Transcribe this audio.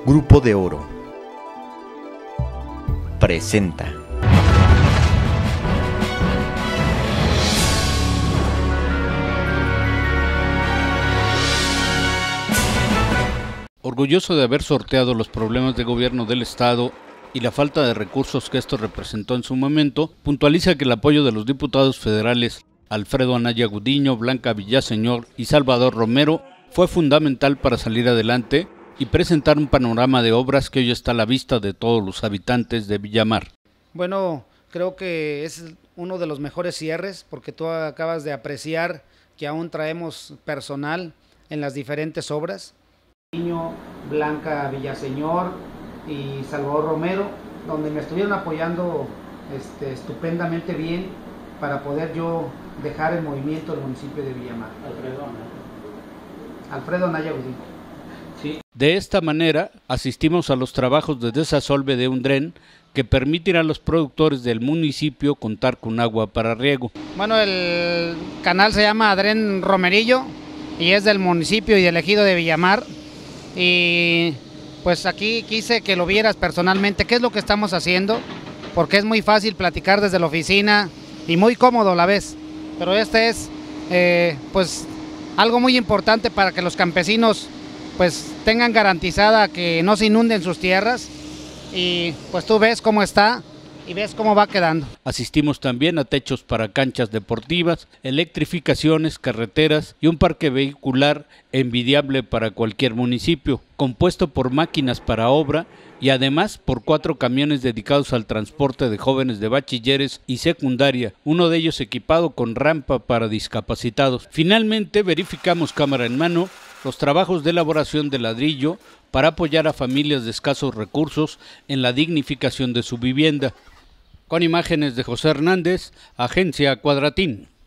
Grupo de Oro presenta. Orgulloso de haber sorteado los problemas de gobierno del Estado y la falta de recursos que esto representó en su momento, puntualiza que el apoyo de los diputados federales Alfredo Anaya Gudiño, Blanca Villaseñor y Salvador Romero fue fundamental para salir adelante y presentar un panorama de obras que hoy está a la vista de todos los habitantes de Villamar. Bueno, creo que es uno de los mejores cierres porque tú acabas de apreciar que aún traemos personal en las diferentes obras. Blanca Villaseñor y Salvador Romero, donde me estuvieron apoyando estupendamente bien para poder yo dejar en movimiento el municipio de Villamar. Alfredo Anaya Gudiño. Sí. De esta manera asistimos a los trabajos de desasolve de un dren que permitirá a los productores del municipio contar con agua para riego. Bueno, el canal se llama Dren Romerillo y es del municipio y del ejido de Villamar. Y pues aquí quise que lo vieras personalmente, qué es lo que estamos haciendo, porque es muy fácil platicar desde la oficina y muy cómodo a la vez, pero este es pues algo muy importante para que los campesinos pues tengan garantizada que no se inunden sus tierras y pues tú ves cómo está y ves cómo va quedando. Asistimos también a techos para canchas deportivas, electrificaciones, carreteras y un parque vehicular envidiable para cualquier municipio, compuesto por máquinas para obra y además por 4 camiones dedicados al transporte de jóvenes de bachilleres y secundaria, uno de ellos equipado con rampa para discapacitados. Finalmente verificamos cámara en mano los trabajos de elaboración de ladrillo para apoyar a familias de escasos recursos en la dignificación de su vivienda. Con imágenes de José Hernández, Agencia Cuadratín.